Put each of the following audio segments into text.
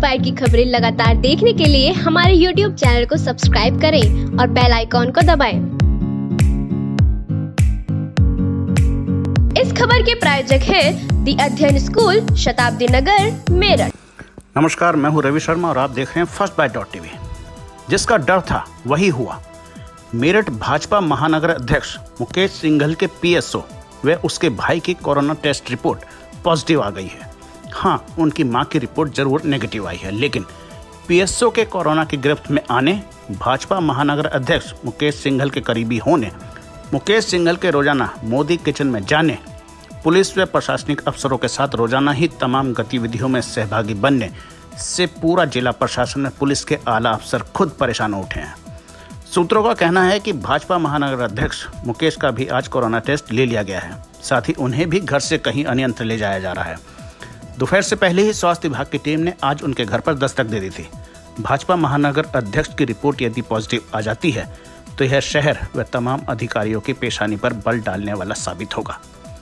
Bite की खबरें लगातार देखने के लिए हमारे YouTube चैनल को सब्सक्राइब करें और बेल आइकॉन को दबाएं। इस खबर के प्रायोजक है दी अध्ययन स्कूल, शताब्दी नगर, मेरठ। नमस्कार, मैं हूं रवि शर्मा और आप देख रहे हैं फर्स्ट बाइट .tv। जिसका डर था वही हुआ। मेरठ भाजपा महानगर अध्यक्ष मुकेश सिंघल के PSO व उसके भाई की कोरोना टेस्ट रिपोर्ट पॉजिटिव आ गई है। हाँ, उनकी मां की रिपोर्ट जरूर नेगेटिव आई है, लेकिन PSO के कोरोना की गिरफ्त में आने, भाजपा महानगर अध्यक्ष मुकेश सिंघल के करीबी होने, मुकेश सिंघल के रोजाना मोदी किचन में जाने, पुलिस व प्रशासनिक अफसरों के साथ रोजाना ही तमाम गतिविधियों में सहभागी बनने से पूरा जिला प्रशासन व पुलिस के आला अफसर खुद परेशान उठे हैं। सूत्रों का कहना है कि भाजपा महानगर अध्यक्ष मुकेश का भी आज कोरोना टेस्ट ले लिया गया है। साथ ही उन्हें भी घर से कहीं अन्यत्र ले जाया जा रहा है। दोपहर से पहले ही स्वास्थ्य विभाग की टीम ने आज उनके घर पर दस्तक दे दी थी। भाजपा महानगर अध्यक्ष की रिपोर्ट यदि पॉजिटिव आ जाती है तो यह शहर व तमाम अधिकारियों की पेशानी पर बल डालने वाला साबित होगा।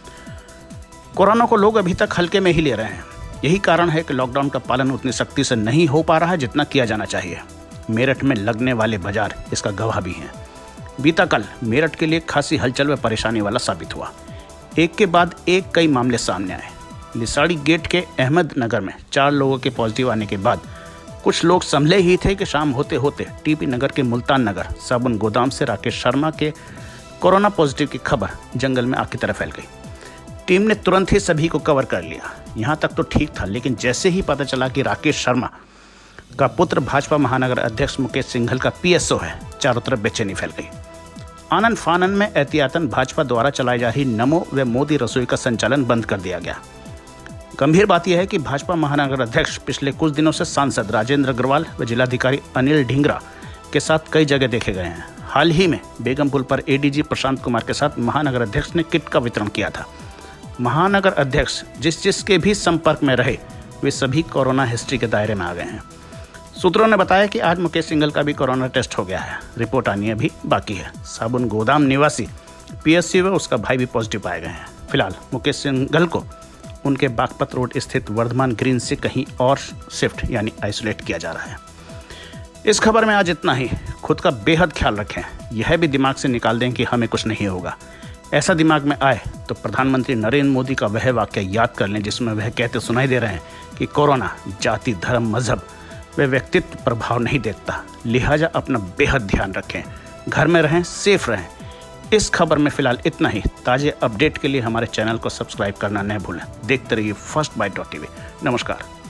कोरोना को लोग अभी तक हल्के में ही ले रहे हैं। यही कारण है कि लॉकडाउन का पालन उतनी सख्ती से नहीं हो पा रहा है जितना किया जाना चाहिए। मेरठ में लगने वाले बाजार इसका गवाह भी हैं। बीता कल मेरठ के लिए खासी हलचल व परेशानी वाला साबित हुआ। एक के बाद एक कई मामले सामने आए। लिसाड़ी गेट के अहमद नगर में 4 लोगों के पॉजिटिव आने के बाद कुछ लोग संभले ही थे कि शाम होते होते TP नगर के मुल्तान नगर साबुन गोदाम से राकेश शर्मा के कोरोना पॉजिटिव की खबर जंगल में आग की तरह फैल गई। टीम ने तुरंत ही सभी को कवर कर लिया। यहाँ तक तो ठीक था, लेकिन जैसे ही पता चला कि राकेश शर्मा का पुत्र भाजपा महानगर अध्यक्ष मुकेश सिंघल का PSO है, चारों तरफ बेचैनी फैल गई। आनन फानन में एहतियातन भाजपा द्वारा चलाई जा रही नमो व मोदी रसोई का संचालन बंद कर दिया गया। गंभीर बात यह है कि भाजपा महानगर अध्यक्ष पिछले कुछ दिनों से सांसद राजेंद्र अग्रवाल व जिलाधिकारी अनिल ढींगरा के साथ कई जगह देखे गए हैं। हाल ही में बेगमपुर पर ADG प्रशांत कुमार के साथ महानगर अध्यक्ष ने किट का वितरण किया था। महानगर अध्यक्ष जिसके भी संपर्क में रहे वे सभी कोरोना हिस्ट्री के दायरे में आ गए हैं। सूत्रों ने बताया कि आज मुकेश सिंघल का भी कोरोना टेस्ट हो गया है। रिपोर्ट आनी अभी बाकी है। साबुन गोदाम निवासी PSC व उसका भाई भी पॉजिटिव पाए गए हैं। फिलहाल मुकेश सिंघल को उनके बागपत रोड स्थित वर्धमान ग्रीन से कहीं और शिफ्ट यानी आइसोलेट किया जा रहा है। इस खबर में आज इतना ही। खुद का बेहद ख्याल रखें। यह भी दिमाग से निकाल दें कि हमें कुछ नहीं होगा। ऐसा दिमाग में आए तो प्रधानमंत्री नरेंद्र मोदी का वह वाक्य याद कर लें जिसमें वह कहते सुनाई दे रहे हैं कि कोरोना जाति, धर्म, मजहब व व्यक्तित्व प्रभाव नहीं देखता। लिहाजा अपना बेहद ध्यान रखें, घर में रहें, सेफ रहें। इस खबर में फिलहाल इतना ही। ताजे अपडेट के लिए हमारे चैनल को सब्सक्राइब करना न भूलें। देखते रहिए फर्स्ट बाइट .tv। नमस्कार।